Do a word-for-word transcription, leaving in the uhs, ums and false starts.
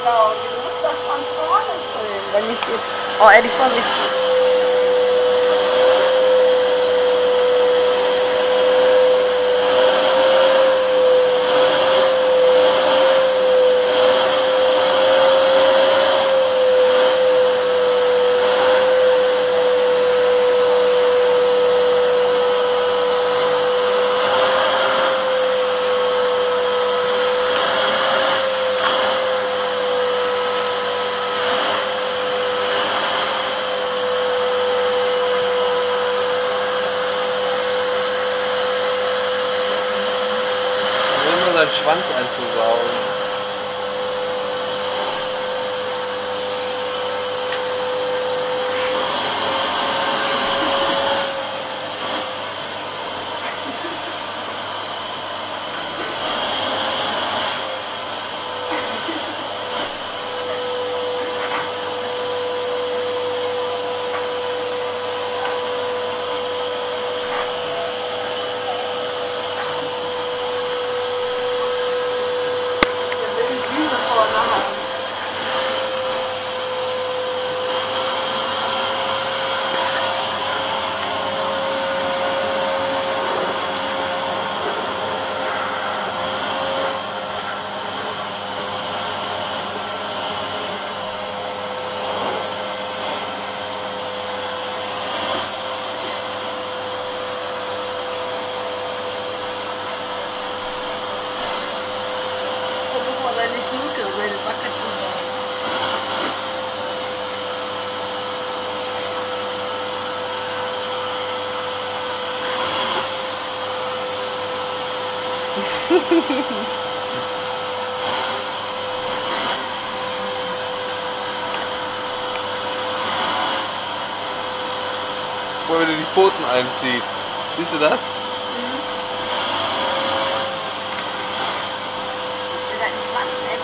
Claudia, du musst das von vorne filmen, wenn ich jetzt... Oh, Eddie, Vorsicht. Seinen Schwanz einzusaugen. Versuch mal deine Schnucke über die Backe zu bauen. Wo er wieder die Pfoten einzieht. Siehst du das? Mhm. Ist das ein Schwanz, ey?